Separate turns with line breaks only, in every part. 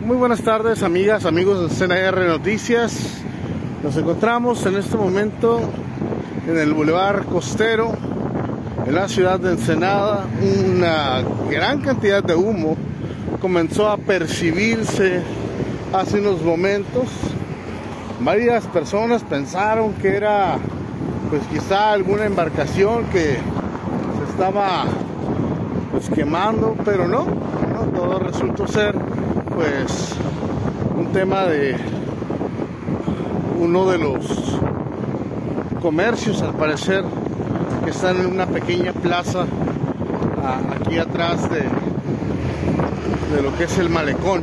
Muy buenas tardes, amigas, amigos de CNR Noticias. Nos encontramos en este momento en el Boulevard Costero, en la ciudad de Ensenada. Una gran cantidad de humo comenzó a percibirse hace unos momentos. Varias personas pensaron que era, pues quizá alguna embarcación que se estaba quemando, pero no, todo resultó ser pues un tema de uno de los comercios, al parecer, que están en una pequeña plaza aquí atrás de lo que es el malecón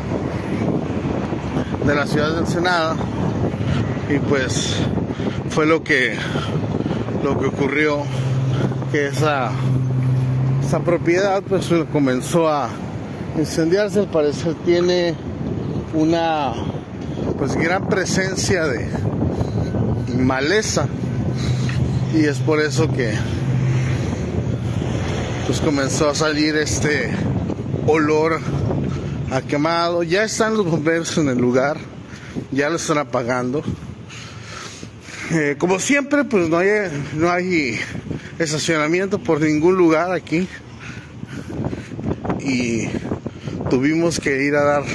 de la ciudad de Ensenada. Y pues fue lo que ocurrió, que esa propiedad pues comenzó a incendiarse. Al parecer tiene una pues gran presencia de maleza, y es por eso que pues comenzó a salir este olor a quemado. Ya están los bomberos en el lugar, ya lo están apagando. Como siempre, pues no hay estacionamiento por ningún lugar aquí, y tuvimos que ir a dar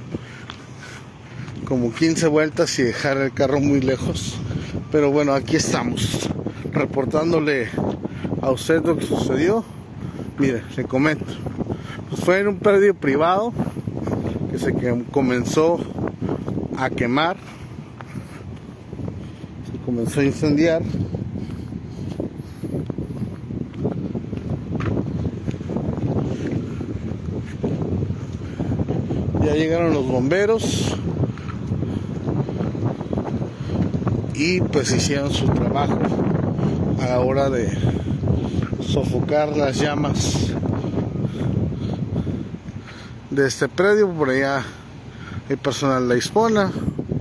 como 15 vueltas y dejar el carro muy lejos. Pero bueno, aquí estamos reportándole a usted lo que sucedió. Mire, le comento, pues fue en un predio privado que se comenzó a quemar, se comenzó a incendiar. Ya llegaron los bomberos y pues hicieron su trabajo a la hora de sofocar las llamas de este predio. Por allá hay personal de la Hispona.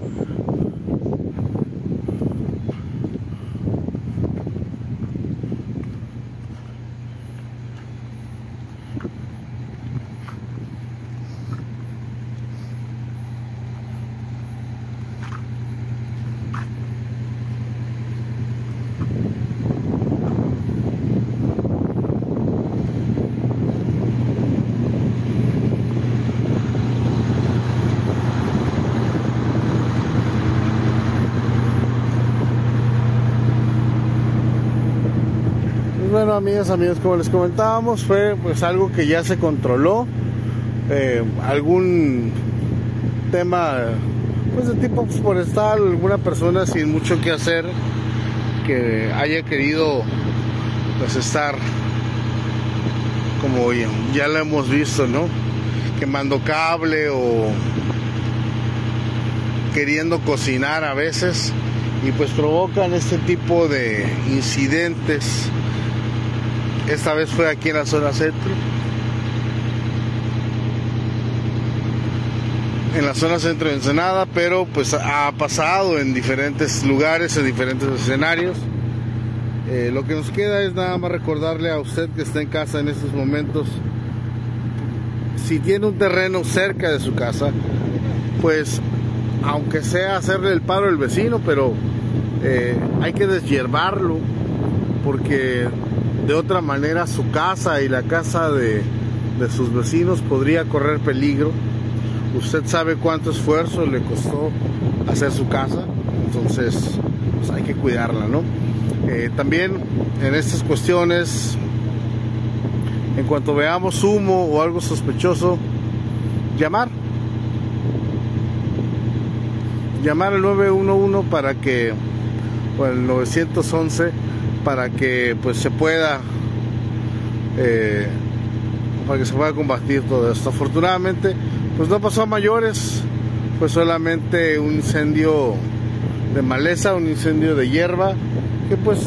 Bueno, amigas, amigos, como les comentábamos, fue pues algo que ya se controló. Algún tema pues de tipo forestal, alguna persona sin mucho que hacer que haya querido pues estar, como ya lo hemos visto, ¿no?, quemando cable o queriendo cocinar a veces, y pues provocan este tipo de incidentes. Esta vez fue aquí en la zona centro. En la zona centro de Ensenada, pero pues ha pasado en diferentes lugares, en diferentes escenarios. Lo que nos queda es nada más recordarle a usted que está en casa en estos momentos, si tiene un terreno cerca de su casa, pues aunque sea hacerle el paro al vecino, pero hay que deshiervarlo, porque de otra manera su casa y la casa de sus vecinos podría correr peligro. Usted sabe cuánto esfuerzo le costó hacer su casa, entonces pues hay que cuidarla, ¿no? También en estas cuestiones, en cuanto veamos humo o algo sospechoso, llamar al 911 para que, o el 911, para que pues se pueda combatir todo esto. Afortunadamente pues no pasó a mayores, fue solamente un incendio de maleza, un incendio de hierba que pues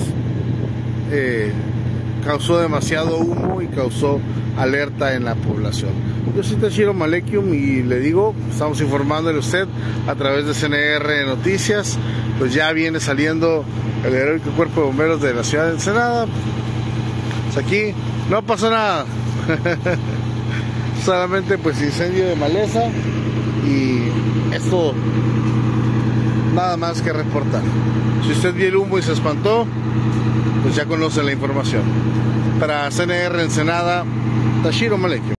causó demasiado humo y causó alerta en la población. Yo soy Tashiro Malekium y le digo, estamos informándole a usted a través de CNR Noticias. Pues ya viene saliendo el heroico Cuerpo de Bomberos de la ciudad de Ensenada. Pues aquí no pasó nada. Solamente pues incendio de maleza Y esto, nada más que reportar. Si usted vio el humo y se espantó, pues ya conoce la información. Para CNR Ensenada, Tashiro Malekio.